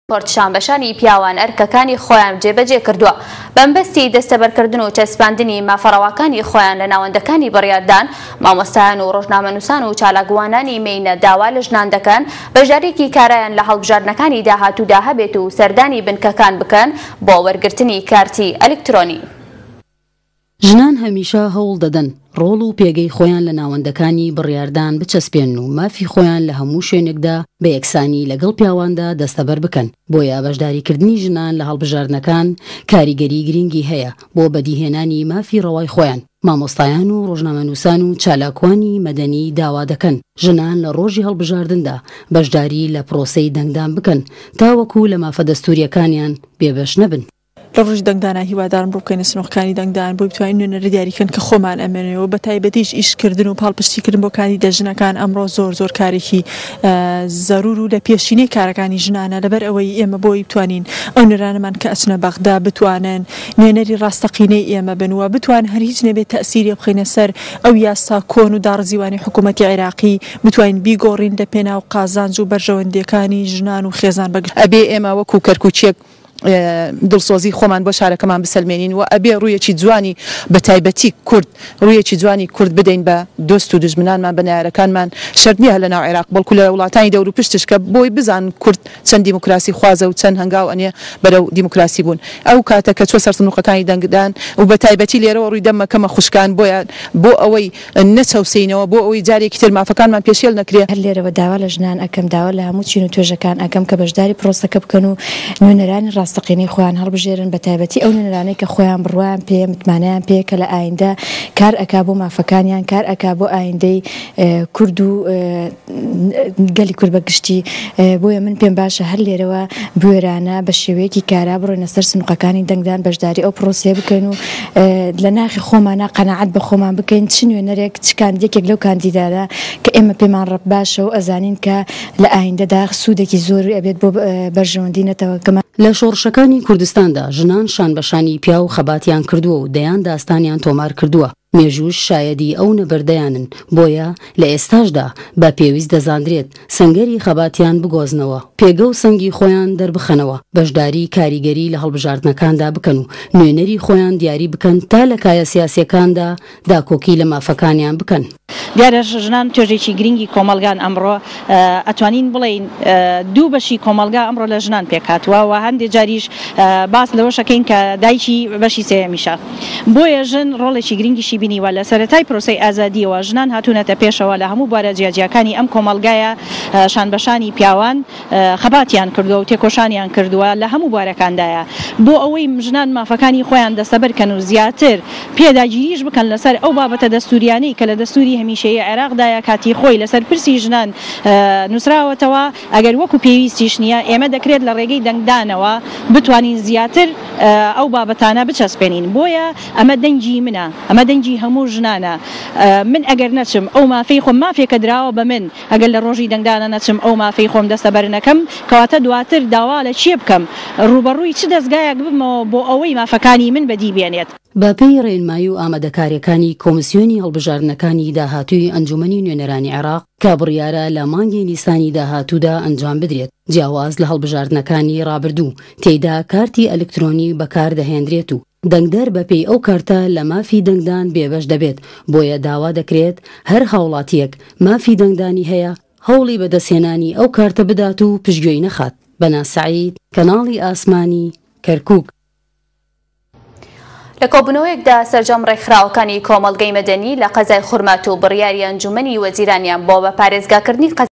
پۆرتشانبەشانی پیاوان ئەرکەکانی خۆیان جێبەجێ کردووە بەمبەستی دەستەبەرکردن و چەسپاندنی مافەڕەواکانی خۆیان لە ناوەندەکانی بڕیاردان مامۆستایان و ڕۆژنامەنووسان و چالاکوانانی مینە داوا لە ژنان دەکەن بەشداریکی کارایان لە هەڵبژاردنەکانی داهاتوودا هەبێت و سەردانی بنکەکان بکەن بۆ وەرگرتنی کارتی ئەلکترۆنی. ژنان هەمیشە هەوڵ دەدەن ڕۆڵ و پێگەی خۆیان لە ناوەندەکانی بڕیاردان بچەسپێن و مافی خۆیان لە هەموو شوێنێکدا بە یەکسانی لەگەڵ پیاواندا دەستەبەر بکەن. بۆیە بەشداریکردنی ژنان لە هەڵبژاردنەکان کاریگەری گرنگی هەیە بۆ بەدیهێنانی مافی ڕەوای خۆیان. مامۆستایان و ڕۆژنامەنووسان و چالاکوانی مەدەنی داوا دەکەن ژنان لە ڕۆژی هەڵبژاردندا بەشداری لە پرۆسەی دەنگدان بکەن تاوەکو لە مافە دەستوریەکانیان بێبەش نەبن. لە ڕۆژی دەنگدانا هیوادارم بۆ بکەینە سنوورەکانی دەنگدان بۆ بتوانین نوێنەرە دیاریکەن کە خۆمان ئەمێنەوە بە تایبەتیش ئیشکردن و پاڵپشتیکردن بۆ کاندیدە ژنەکان ئەمڕۆ زۆر کارێکی زەرور و لە پێشینەی کارەکانی ژنانە لەبەر ئەوەی ئێمە بۆی بتوانین ئەو نێرانەمان کە ئەچنە بەغدا بتوانن نوێنەری ڕاستەقینەی ئێمە بنوە بتوان هەر هیچ نەبێت تەسیری بخەینە سەر ئەو یاسا کۆن و داڕزیوانی حکوومەتی عێراقی بتوانین بیگۆڕین لە پێناو قازانج و بەرژەوەندەکانی ژنان و خێزان بەگشت. ئەبێ ئێمە وەکو کەرکوچێک دڵسۆزی خۆمان بۆ شارەکەمان بسەلمێنین و ئەبێ ڕوویەکی جوانی بە تایبەتی کورد ڕوویەکی جوانی کورد بدەین بە دۆست و دژمنانمان بە نایارەکانمان شەرت نییە لە ناو عێراق بەڵکو لە وڵاتانی دەور و پشتشکە بۆی بزان کورد چەند دیموکراسی خوازە و چەند هەنگاو ئەنێ بەرەو دیموکراسی بوون. ئەو کاتە کە چوە سەر سنووقەکانی دەنگدان و بە تایبەتی لێرەوە ڕووی دەمەکەمە خوشکان بۆ ئەوەی نەچەوسینەوە بۆ ئەوەی جارێکی تر مافەکانمان پێشێل نەکرێ. هەر لێرەوە داوا لە ژنان ئەەکەم داوا لە هەموو چین و توێژەکان ئەەکەم کە بەشداری پرۆسەکە بکەن و نوێنەرانی ڕاستەقینەی خۆیان هەڵبژێرن بە تایبەتی ئەو نوێنەرانەی کە خۆیان بڕوایان پێ متمانەیان پێ کە لە ئایندە کار ئەکا بۆ مافەکانیان کار ئەکا بۆ ئایندەی کورد و گەلی کورد بەگشتی. بۆیە من پێم باشە هەر لێرەوە بوێرانە بە شێوەیەکی کارا بڕۆینە سەر سنووقەکانی دەنگدان بەشداری ئەو پرۆسێ بکەین و لە ناخی خۆمانە قەناعەت بە خۆمان بکەین چ نوێنەرێک چ کاندیدێکێک لەو کاندیدادا کە ئێمە پێمان ڕەت باشە و ئەزانین کە لە ئایندەدا سوودێکی زۆری ئەبێت بۆ بەرژەوەندی نەتەوە کەمە. لە شۆڕشەکانی کوردستاندا ژنان شانبەشانی پیا و خەباتیان کردووە و دەیان داستانیان تۆمار کردووە. مێژوش شایەدی ئەو نەبەردەیانن بۆیە لە ئێستاشدا بە پێویست دەزاندرێت سنگەری خەباتیان بگۆزنەوە پێگە و سەنگی خۆیان دەربخەنەوە بەشداری کاریگەری لە هەڵبژاردنەکاندا بکەن و نوێنەری خۆیان دیاری بکەن تا لە کایە سیاسیەکاندا داکۆکی لە مافەکانیان بکەن. دیارە ژنان توێژێکی گرنگی کۆمەلگان ئەمڕۆ ئەتوانین بڵین دوو بەشی کۆمەلگا ئەمڕۆ لە ژنان پێکاتوە و هەندێک جاریش باس لەوە شەکەین کە دایکی بەشی سێمیشە. بۆیە ژن ڕۆڵێکی گرنگیشی بینیوە لە سەرەتای پرۆسەی ئازادیەوە ژنان هاتوونەتە پێشەوە لە هەموو بوارە جیاجیەکانی ئەم کۆمەلگایە شانبەشانی پیاوان خەباتیان کردووە و تێکۆشانیان کردووە لە هەموو بوارەکاندایە بۆ ئەوەی ژنان مافەکانی خۆیان دەستەبەرکەن و زیاتر پێداگیریش بکەن لەسەر ئەو بابەتە دەستوریانەی کە لە دەستوری هەمیشەیی عێراقدایە کاتی خۆی لەسەر پرسی ژنان نووسراوەتەوە. ئەگەر وەکو پێویستیش نییە ئێمە دەکرێت لە ڕێگەی دەنگدانەوە بتوانین زیاتر ئەو بابەتانە بچەسپێنین. بۆیە ئەمە دەنگی منە ئەمە دەنگی هەموو ژنانە. من ئەگەر نەچم ئەو مافەی خۆم مافێکە دراوە بە من ئەگەر لە ڕۆژی دەنگدانە نەچم ئەو مافەی خۆم دەستەبەرنەکەم کەواتە دواتر داوا لە چیە بکەم ڕوبەڕووی چ دەستگایەک ببمەوە بۆ ئەوەی مافەکانی من بەدی بێنێت. باپەی ڕێنمایی و ئامادەکاریەکانی کۆمسیۆنی هەڵبژاردنەکانی داهاتووی ئەنجومەنی نوێنەرانی عێراق کە بڕیارە لە مانگی نیسانی داهاتوودا ئەنجام بدرێت جیاواز لە هەڵبژاردنەکانی ڕابردوو تێیدا کارتی ئەلکترۆنی بەکاردەهێنرێت و دەنگدەر بەپێی ئەو کارتە لە مافی دەنگدان بێبەش دەبێت. بۆیە داوا دەکرێت هەر هاوڵاتیەک مافی دەنگدانی هەیە هەوڵی بەدەستهێنانی ئەو کارتە بدات و پشتگوێی نەخات. بەنا سەعید کەناڵی ئاسمانی کەرکووک. لە کۆبوونەوەیەکدا سەرجەم ڕێکخراوەکانی کۆمەڵگەی مەدەنی لە قەزای خورمات و بڕیاری ئەنجومەنی وەزیرانیان بۆ بە پارێزگاکردنی